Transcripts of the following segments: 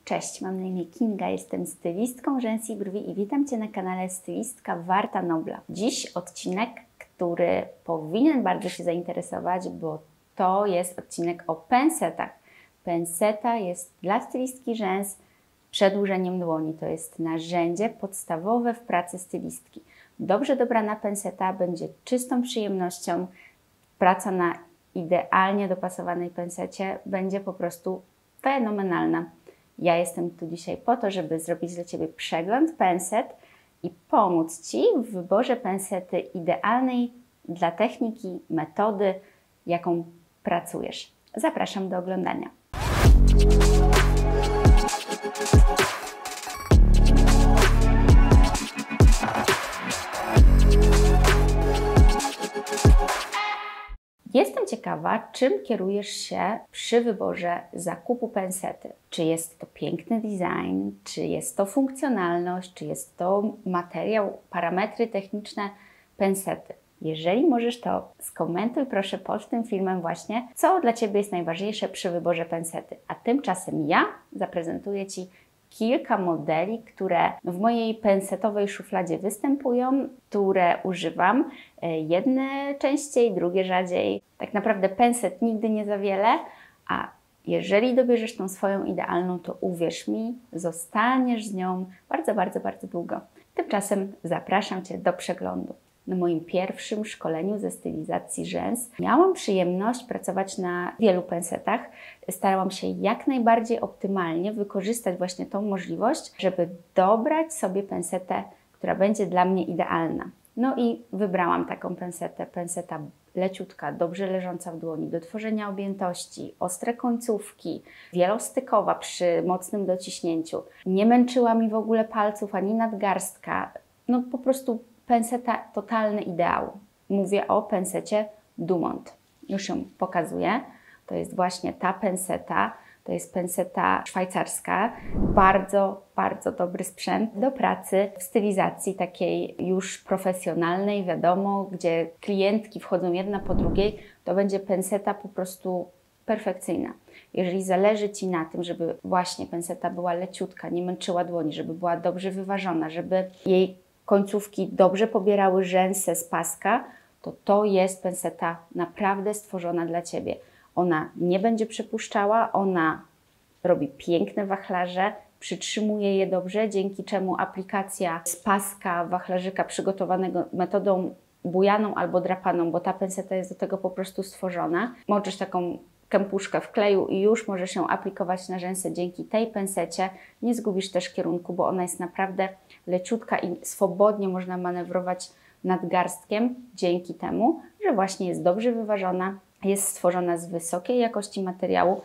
Cześć, mam na imię Kinga, jestem stylistką rzęs i brwi i witam Cię na kanale Stylistka Warta Nobla. Dziś odcinek, który powinien bardzo Cię zainteresować, bo to jest odcinek o pensetach. Penseta jest dla stylistki rzęs przedłużeniem dłoni. To jest narzędzie podstawowe w pracy stylistki. Dobrze dobrana penseta będzie czystą przyjemnością. Praca na idealnie dopasowanej pensecie będzie po prostu fenomenalna. Ja jestem tu dzisiaj po to, żeby zrobić dla Ciebie przegląd penset i pomóc Ci w wyborze pensety idealnej dla techniki, metody, jaką pracujesz. Zapraszam do oglądania. Jestem ciekawa, czym kierujesz się przy wyborze zakupu pensety. Czy jest to piękny design, czy jest to funkcjonalność, czy jest to materiał, parametry techniczne pensety. Jeżeli możesz, to skomentuj proszę pod tym filmem właśnie, co dla Ciebie jest najważniejsze przy wyborze pensety. A tymczasem ja zaprezentuję Ci kilka modeli, które w mojej pensetowej szufladzie występują, które używam. Jedne częściej, drugie rzadziej. Tak naprawdę penset nigdy nie za wiele, a jeżeli dobierzesz tą swoją idealną, to uwierz mi, zostaniesz z nią bardzo, bardzo, bardzo długo. Tymczasem zapraszam Cię do przeglądu. Na moim pierwszym szkoleniu ze stylizacji rzęs miałam przyjemność pracować na wielu pensetach. Starałam się jak najbardziej optymalnie wykorzystać właśnie tą możliwość, żeby dobrać sobie pensetę, która będzie dla mnie idealna. No i wybrałam taką pensetę. Penseta leciutka, dobrze leżąca w dłoni, do tworzenia objętości, ostre końcówki, wielostykowa przy mocnym dociśnięciu. Nie męczyła mi w ogóle palców ani nadgarstka. No po prostu penseta totalny ideał. Mówię o pensecie Dumont. Już ją pokazuję. To jest właśnie ta penseta. To jest penseta szwajcarska. Bardzo, bardzo dobry sprzęt do pracy w stylizacji takiej już profesjonalnej, wiadomo, gdzie klientki wchodzą jedna po drugiej, to będzie penseta po prostu perfekcyjna. Jeżeli zależy Ci na tym, żeby właśnie penseta była leciutka, nie męczyła dłoni, żeby była dobrze wyważona, żeby jej końcówki dobrze pobierały rzęsę z paska, to jest penseta naprawdę stworzona dla Ciebie. Ona nie będzie przepuszczała, ona robi piękne wachlarze, przytrzymuje je dobrze, dzięki czemu aplikacja z paska wachlarzyka przygotowanego metodą bujaną albo drapaną, bo ta penseta jest do tego po prostu stworzona. Możesz taką kępuszkę w kleju i już możesz ją aplikować na rzęsy. Dzięki tej pensecie nie zgubisz też kierunku, bo ona jest naprawdę leciutka i swobodnie można manewrować nadgarstkiem dzięki temu, że właśnie jest dobrze wyważona, jest stworzona z wysokiej jakości materiału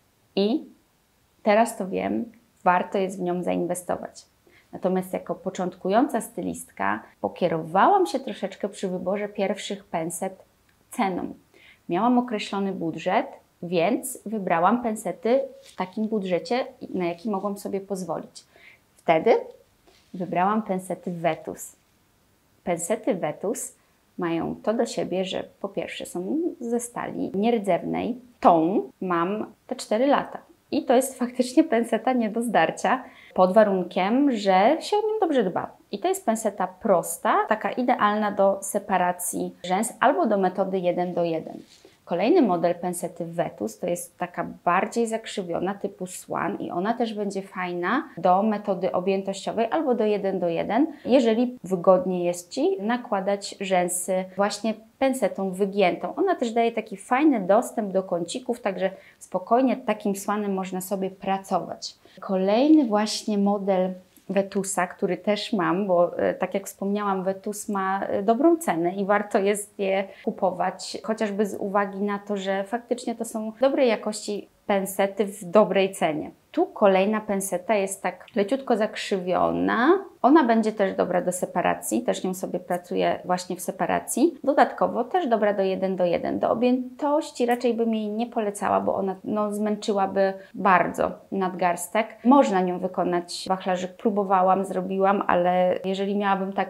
i teraz to wiem, warto jest w nią zainwestować. Natomiast jako początkująca stylistka pokierowałam się troszeczkę przy wyborze pierwszych penset ceną. Miałam określony budżet, więc wybrałam pensety w takim budżecie, na jaki mogłam sobie pozwolić. Wtedy wybrałam pensety Vetus. Pensety Vetus mają to do siebie, że po pierwsze są ze stali nierdzewnej. Tą mam te 4 lata. I to jest faktycznie penseta nie do zdarcia, pod warunkiem, że się o nią dobrze dba. I to jest penseta prosta, taka idealna do separacji rzęs albo do metody 1:1. Kolejny model pensety Vetus to jest taka bardziej zakrzywiona typu Swan i ona też będzie fajna do metody objętościowej albo do 1:1, jeżeli wygodnie jest Ci nakładać rzęsy właśnie pensetą wygiętą. Ona też daje taki fajny dostęp do kącików, także spokojnie takim Swanem można sobie pracować. Kolejny właśnie model Vetusa, który też mam, bo tak jak wspomniałam, Vetus ma dobrą cenę i warto jest je kupować, chociażby z uwagi na to, że faktycznie to są dobrej jakości pensety w dobrej cenie. Tu kolejna penseta jest tak leciutko zakrzywiona. Ona będzie też dobra do separacji, też nią sobie pracuję właśnie w separacji. Dodatkowo też dobra do 1:1. Do objętości raczej bym jej nie polecała, bo ona zmęczyłaby bardzo nadgarstek. Można nią wykonać wachlarzyk, próbowałam, zrobiłam, ale jeżeli miałabym tak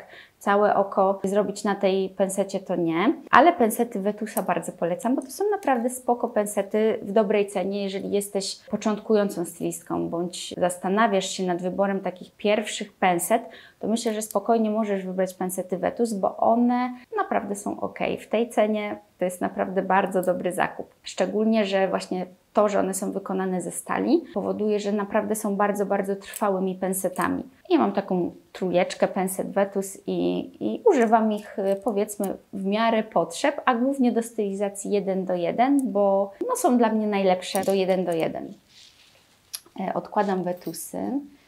całe oko zrobić na tej pensecie, to nie. Ale pensety Vetusa bardzo polecam, bo to są naprawdę spoko pensety w dobrej cenie, jeżeli jesteś początkującą stylistką, bądź zastanawiasz się nad wyborem takich pierwszych penset, to myślę, że spokojnie możesz wybrać pensety Vetus, bo one naprawdę są ok. W tej cenie to jest naprawdę bardzo dobry zakup. Szczególnie, że właśnie to, że one są wykonane ze stali, powoduje, że naprawdę są bardzo, bardzo trwałymi pensetami. Ja mam taką trójeczkę penset Vetus i używam ich, powiedzmy, w miarę potrzeb, a głównie do stylizacji 1:1, bo no, są dla mnie najlepsze do 1:1. Odkładam Vetusy.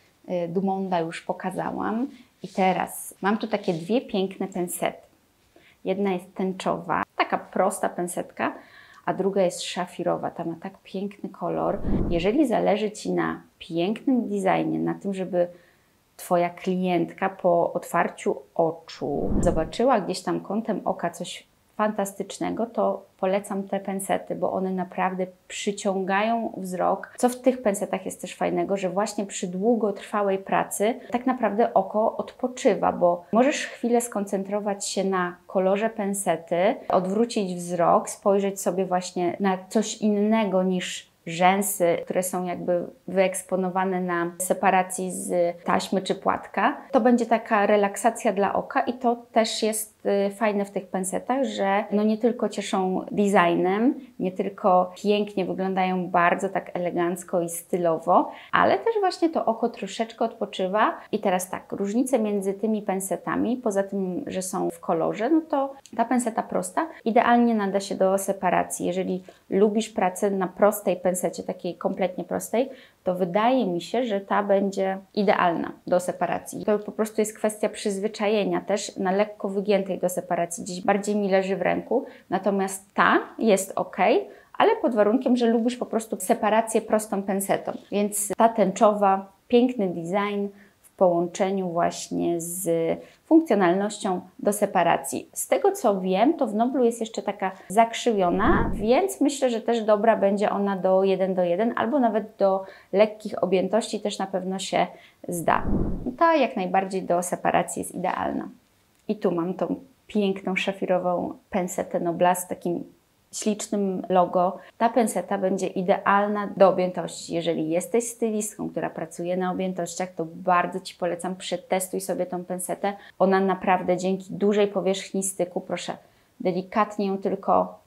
Dumonda już pokazałam. I teraz mam tu takie dwie piękne pensety. Jedna jest tęczowa, taka prosta pensetka, a druga jest szafirowa. Ta ma tak piękny kolor. Jeżeli zależy Ci na pięknym designie, na tym, żeby Twoja klientka po otwarciu oczu zobaczyła gdzieś tam kątem oka coś fantastycznego, to polecam te pensety, bo one naprawdę przyciągają wzrok. Co w tych pensetach jest też fajnego, że właśnie przy długotrwałej pracy tak naprawdę oko odpoczywa, bo możesz chwilę skoncentrować się na kolorze pensety, odwrócić wzrok, spojrzeć sobie właśnie na coś innego niż rzęsy, które są jakby wyeksponowane na separacji z taśmy czy płatka. To będzie taka relaksacja dla oka i to też jest fajne w tych pensetach, że no nie tylko cieszą designem, nie tylko pięknie wyglądają bardzo tak elegancko i stylowo, ale też właśnie to oko troszeczkę odpoczywa. I teraz tak, różnice między tymi pensetami, poza tym, że są w kolorze, no to ta penseta prosta idealnie nada się do separacji. Jeżeli lubisz pracę na prostej pensecie, takiej kompletnie prostej, to wydaje mi się, że ta będzie idealna do separacji. To po prostu jest kwestia przyzwyczajenia też na lekko wygiętej do separacji. Gdzieś bardziej mi leży w ręku, natomiast ta jest ok, ale pod warunkiem, że lubisz po prostu separację prostą pensetą. Więc ta tęczowa, piękny design w połączeniu właśnie z funkcjonalnością do separacji. Z tego co wiem, to w Noblu jest jeszcze taka zakrzywiona, więc myślę, że też dobra będzie ona do 1:1 albo nawet do lekkich objętości też na pewno się zda. Ta jak najbardziej do separacji jest idealna. I tu mam tą piękną szafirową pensetę Nobla z takim ślicznym logo. Ta penseta będzie idealna do objętości. Jeżeli jesteś stylistką, która pracuje na objętościach, to bardzo Ci polecam, przetestuj sobie tą pensetę. Ona naprawdę dzięki dużej powierzchni styku, proszę, delikatnie ją tylko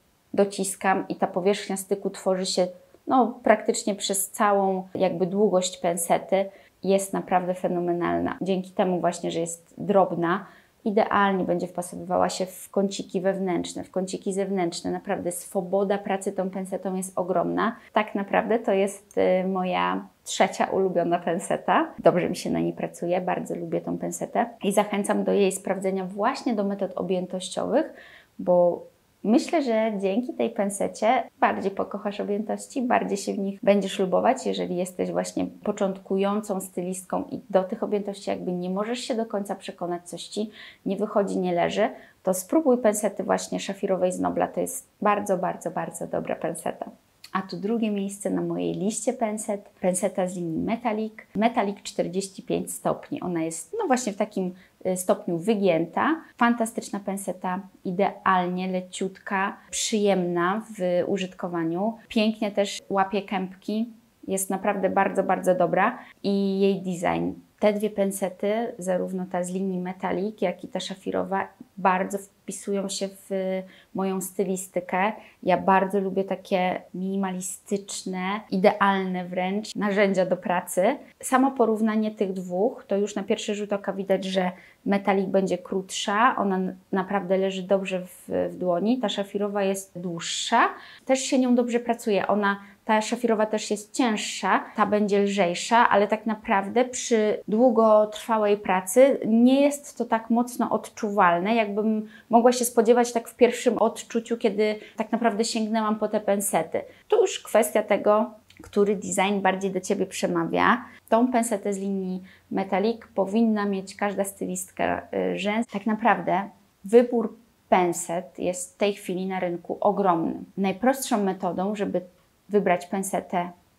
dociskam i ta powierzchnia styku tworzy się no, praktycznie przez całą jakby długość pensety. Jest naprawdę fenomenalna. Dzięki temu właśnie, że jest drobna, idealnie będzie wpasowywała się w kąciki wewnętrzne, w kąciki zewnętrzne. Naprawdę swoboda pracy tą pensetą jest ogromna. Tak naprawdę to jest moja trzecia ulubiona penseta. Dobrze mi się na niej pracuje, bardzo lubię tą pensetę i zachęcam do jej sprawdzenia właśnie do metod objętościowych, bo myślę, że dzięki tej pensecie bardziej pokochasz objętości, bardziej się w nich będziesz lubować, jeżeli jesteś właśnie początkującą stylistką i do tych objętości jakby nie możesz się do końca przekonać, coś Ci nie wychodzi, nie leży, to spróbuj pensety właśnie szafirowej z Nobla, to jest bardzo, bardzo, bardzo dobra penseta. A tu drugie miejsce na mojej liście penset, penseta z linii Metallic, Metallic 45 stopni. Ona jest no właśnie w takim stopniu wygięta. Fantastyczna penseta, idealnie leciutka, przyjemna w użytkowaniu. Pięknie też łapie kępki, jest naprawdę bardzo, bardzo dobra i jej design. Te dwie pensety, zarówno ta z linii Metallic, jak i ta szafirowa, bardzo wpisują się w moją stylistykę. Ja bardzo lubię takie minimalistyczne, idealne wręcz narzędzia do pracy. Samo porównanie tych dwóch, to już na pierwszy rzut oka widać, że Metallic będzie krótsza, ona naprawdę leży dobrze w dłoni. Ta szafirowa jest dłuższa, też się nią dobrze pracuje. Ta szafirowa też jest cięższa, ta będzie lżejsza, ale tak naprawdę przy długotrwałej pracy nie jest to tak mocno odczuwalne, jakbym mogła się spodziewać tak w pierwszym odczuciu, kiedy tak naprawdę sięgnęłam po te pensety. To już kwestia tego, który design bardziej do Ciebie przemawia. Tą pensetę z linii Metallic powinna mieć każda stylistka rzęs. Tak naprawdę wybór penset jest w tej chwili na rynku ogromny. Najprostszą metodą, żeby wybrać pensetę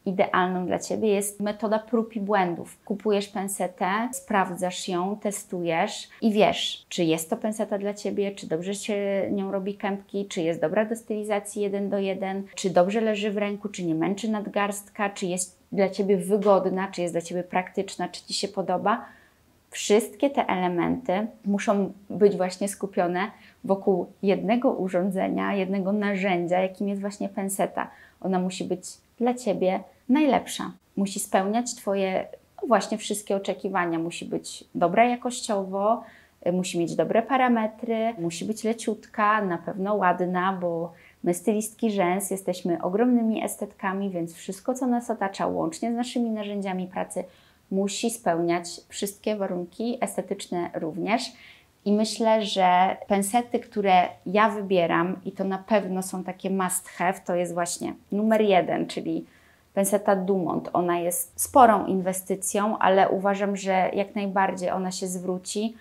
idealną dla Ciebie, jest metoda prób i błędów. Kupujesz pensetę, sprawdzasz ją, testujesz i wiesz, czy jest to penseta dla Ciebie, czy dobrze się nią robi kępki, czy jest dobra do stylizacji 1:1, czy dobrze leży w ręku, czy nie męczy nadgarstka, czy jest dla Ciebie wygodna, czy jest dla Ciebie praktyczna, czy Ci się podoba. Wszystkie te elementy muszą być właśnie skupione wokół jednego urządzenia, jednego narzędzia, jakim jest właśnie penseta. Ona musi być dla Ciebie najlepsza. Musi spełniać Twoje właśnie wszystkie oczekiwania. Musi być dobra jakościowo, musi mieć dobre parametry, musi być leciutka, na pewno ładna, bo my stylistki rzęs jesteśmy ogromnymi estetkami, więc wszystko, co nas otacza, łącznie z naszymi narzędziami pracy, musi spełniać wszystkie warunki estetyczne również. I myślę, że pensety, które ja wybieram, i to na pewno są takie must have, to jest właśnie numer 1, czyli penseta Dumont. Ona jest sporą inwestycją, ale uważam, że jak najbardziej ona się zwróci,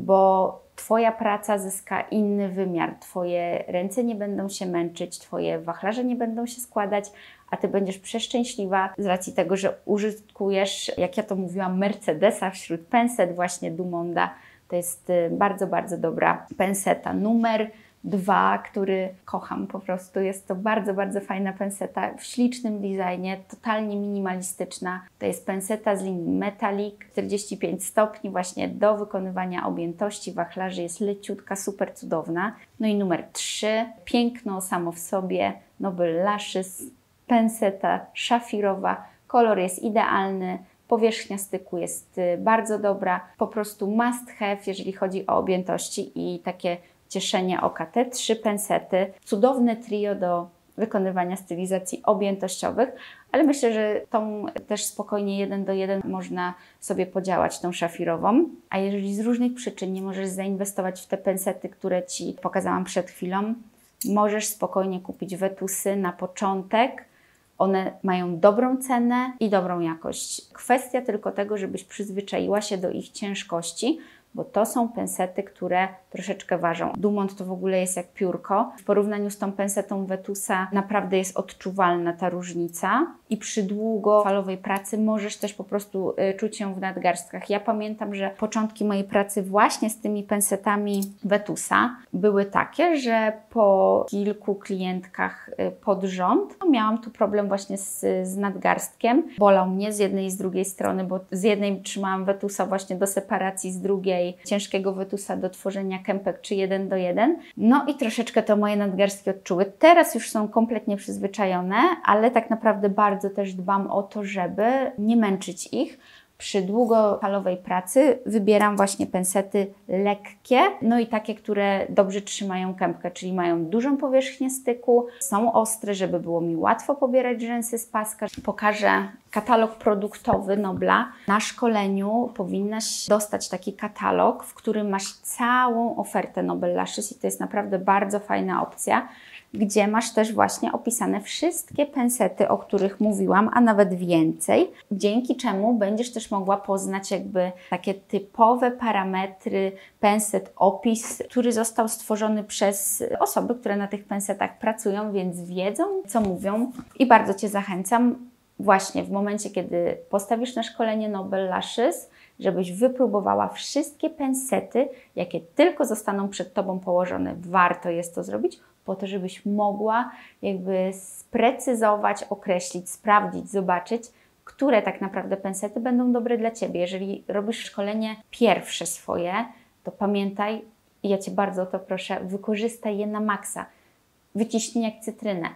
bo Twoja praca zyska inny wymiar. Twoje ręce nie będą się męczyć, Twoje wachlarze nie będą się składać, a Ty będziesz przeszczęśliwa z racji tego, że użytkujesz, jak ja to mówiłam, Mercedesa wśród penset właśnie Dumonda. To jest bardzo, bardzo dobra penseta. Numer 2, który kocham po prostu. Jest to bardzo, bardzo fajna penseta w ślicznym designie, totalnie minimalistyczna. To jest penseta z linii Metallic, 45 stopni właśnie do wykonywania objętości wachlarzy. Jest leciutka, super cudowna. No i numer 3, piękno samo w sobie, Noble Lashes, penseta szafirowa. Kolor jest idealny. Powierzchnia styku jest bardzo dobra, po prostu must have, jeżeli chodzi o objętości i takie cieszenie oka. Te 3 pensety, cudowne trio do wykonywania stylizacji objętościowych, ale myślę, że tą też spokojnie 1:1 można sobie podziałać, tą szafirową. A jeżeli z różnych przyczyn nie możesz zainwestować w te pensety, które Ci pokazałam przed chwilą, możesz spokojnie kupić wetusy na początek. One mają dobrą cenę i dobrą jakość. Kwestia tylko tego, żebyś przyzwyczaiła się do ich ciężkości, bo to są pensety, które troszeczkę ważą. Dumont to w ogóle jest jak piórko. W porównaniu z tą pensetą Vetusa naprawdę jest odczuwalna ta różnica i przy długofalowej pracy możesz też po prostu czuć ją w nadgarstkach. Ja pamiętam, że początki mojej pracy właśnie z tymi pensetami Vetusa były takie, że po kilku klientkach pod rząd miałam tu problem właśnie z nadgarstkiem. Bolał mnie z jednej i z drugiej strony, bo z jednej trzymałam Vetusa właśnie do separacji, z drugiej ciężkiego Vetusa do tworzenia kępek czy 1:1. No i troszeczkę to moje nadgarstki odczuły. Teraz już są kompletnie przyzwyczajone, ale tak naprawdę bardzo też dbam o to, żeby nie męczyć ich. Przy długofalowej pracy wybieram właśnie pensety lekkie, no i takie, które dobrze trzymają kępkę, czyli mają dużą powierzchnię styku, są ostre, żeby było mi łatwo pobierać rzęsy z paska. Pokażę katalog produktowy Nobla. Na szkoleniu powinnaś dostać taki katalog, w którym masz całą ofertę Noble Lashes i to jest naprawdę bardzo fajna opcja, gdzie masz też właśnie opisane wszystkie pensety, o których mówiłam, a nawet więcej, dzięki czemu będziesz też mogła poznać jakby takie typowe parametry penset, opis, który został stworzony przez osoby, które na tych pensetach pracują, więc wiedzą, co mówią i bardzo Cię zachęcam właśnie w momencie, kiedy postawisz na szkolenie Noble Lashes, żebyś wypróbowała wszystkie pensety, jakie tylko zostaną przed Tobą położone. Warto jest to zrobić, po to, żebyś mogła jakby sprecyzować, określić, sprawdzić, zobaczyć, które tak naprawdę pensety będą dobre dla Ciebie. Jeżeli robisz szkolenie pierwsze swoje, to pamiętaj, i ja Cię bardzo o to proszę, wykorzystaj je na maksa. Wyciśnij jak cytrynę.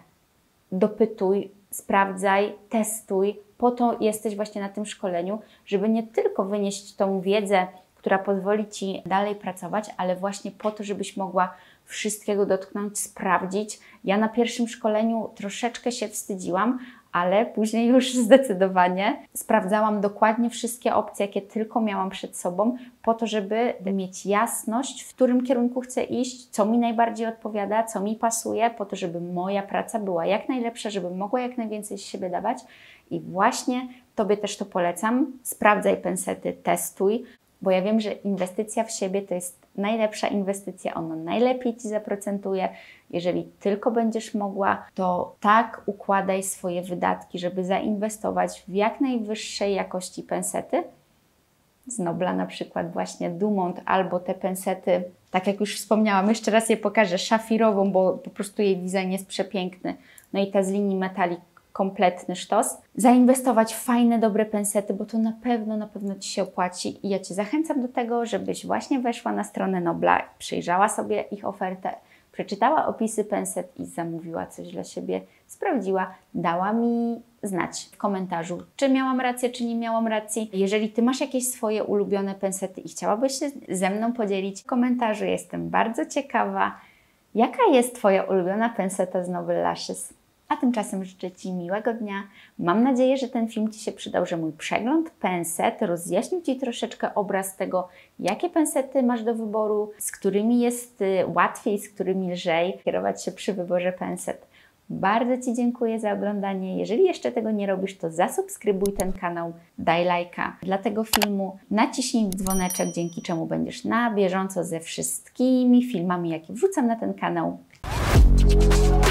Dopytuj, sprawdzaj, testuj. Po to jesteś właśnie na tym szkoleniu, żeby nie tylko wynieść tą wiedzę, która pozwoli Ci dalej pracować, ale właśnie po to, żebyś mogła wszystkiego dotknąć, sprawdzić. Ja na pierwszym szkoleniu troszeczkę się wstydziłam, ale później już zdecydowanie sprawdzałam dokładnie wszystkie opcje, jakie tylko miałam przed sobą, po to, żeby mieć jasność, w którym kierunku chcę iść, co mi najbardziej odpowiada, co mi pasuje, po to, żeby moja praca była jak najlepsza, żebym mogła jak najwięcej z siebie dawać. I właśnie Tobie też to polecam. Sprawdzaj pensety, testuj, bo ja wiem, że inwestycja w siebie to jest najlepsza inwestycja, ono najlepiej Ci zaprocentuje. Jeżeli tylko będziesz mogła, to tak układaj swoje wydatki, żeby zainwestować w jak najwyższej jakości pensety. Z Nobla na przykład właśnie Dumont albo te pensety, tak jak już wspomniałam, jeszcze raz je pokażę, szafirową, bo po prostu jej design jest przepiękny. No i ta z linii metali kompletny sztos. Zainwestować w fajne, dobre pensety, bo to na pewno Ci się opłaci i ja Cię zachęcam do tego, żebyś właśnie weszła na stronę Nobla, przyjrzała sobie ich ofertę, przeczytała opisy penset i zamówiła coś dla siebie, sprawdziła, dała mi znać w komentarzu, czy miałam rację, czy nie miałam racji. Jeżeli Ty masz jakieś swoje ulubione pensety i chciałabyś się ze mną podzielić w komentarzu, jestem bardzo ciekawa, jaka jest Twoja ulubiona penseta z Noble Lashes. A tymczasem życzę Ci miłego dnia. Mam nadzieję, że ten film Ci się przydał, że mój przegląd penset rozjaśnił Ci troszeczkę obraz tego, jakie pensety masz do wyboru, z którymi jest łatwiej, z którymi lżej kierować się przy wyborze penset. Bardzo Ci dziękuję za oglądanie. Jeżeli jeszcze tego nie robisz, to zasubskrybuj ten kanał, daj lajka dla tego filmu, naciśnij dzwoneczek, dzięki czemu będziesz na bieżąco ze wszystkimi filmami, jakie wrzucam na ten kanał.